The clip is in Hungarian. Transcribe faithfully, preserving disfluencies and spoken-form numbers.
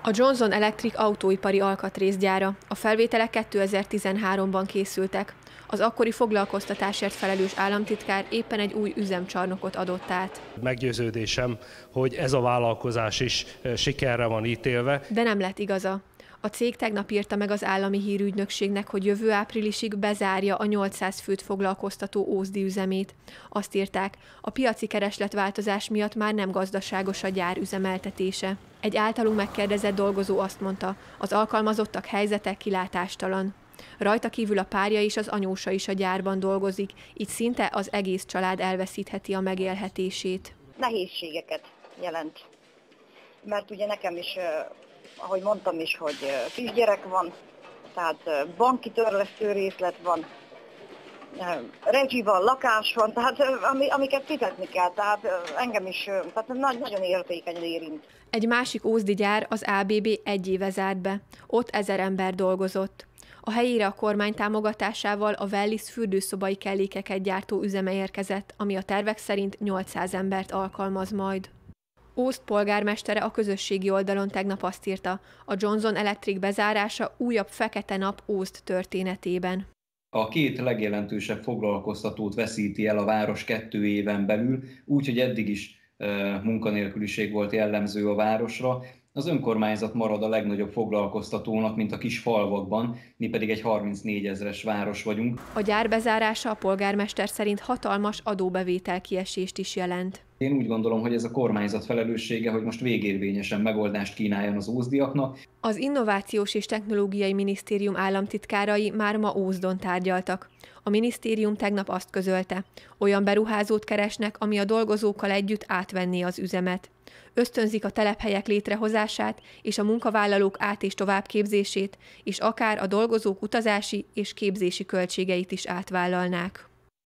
A Johnson Electric autóipari alkatrészgyára. A felvételek kétezer-tizenháromban készültek. Az akkori foglalkoztatásért felelős államtitkár éppen egy új üzemcsarnokot adott át. Meggyőződésem, hogy ez a vállalkozás is sikerre van ítélve. De nem lett igaza. A cég tegnap írta meg az állami hírügynökségnek, hogy jövő áprilisig bezárja a nyolcszáz főt foglalkoztató ózdi üzemét. Azt írták, a piaci keresletváltozás miatt már nem gazdaságos a gyár üzemeltetése. Egy általunk megkérdezett dolgozó azt mondta, az alkalmazottak helyzete kilátástalan. Rajta kívül a párja és az anyósa is a gyárban dolgozik, így szinte az egész család elveszítheti a megélhetését. Nehézségeket jelent, mert ugye nekem is, ahogy mondtam is, hogy kisgyerek van, tehát banki törlesztő részlet van, rezsi van, lakás van, tehát amiket fizetni kell, tehát engem is tehát nagyon érzékenyen érint. Egy másik ózdi gyár, az á bé bé egy éve zárt be. Ott ezer ember dolgozott. A helyére a kormány támogatásával a Wellis fürdőszobai kellékeket gyártó üzeme érkezett, ami a tervek szerint nyolcszáz embert alkalmaz majd. Ózd polgármestere a közösségi oldalon tegnap azt írta, a Johnson Electric bezárása újabb fekete nap Ózd történetében. A két legjelentősebb foglalkoztatót veszíti el a város kettő éven belül, úgyhogy eddig is e, munkanélküliség volt jellemző a városra. Az önkormányzat marad a legnagyobb foglalkoztatónak, mint a kis falvakban, mi pedig egy harmincnégy ezres város vagyunk. A gyár bezárása a polgármester szerint hatalmas adóbevétel kiesést is jelent. Én úgy gondolom, hogy ez a kormányzat felelőssége, hogy most végérvényesen megoldást kínáljon az ózdiaknak. Az Innovációs és Technológiai Minisztérium államtitkárai már ma Ózdon tárgyaltak. A minisztérium tegnap azt közölte, olyan beruházót keresnek, ami a dolgozókkal együtt átvenné az üzemet. Ösztönzik a telephelyek létrehozását és a munkavállalók át- és továbbképzését, és akár a dolgozók utazási és képzési költségeit is átvállalnák.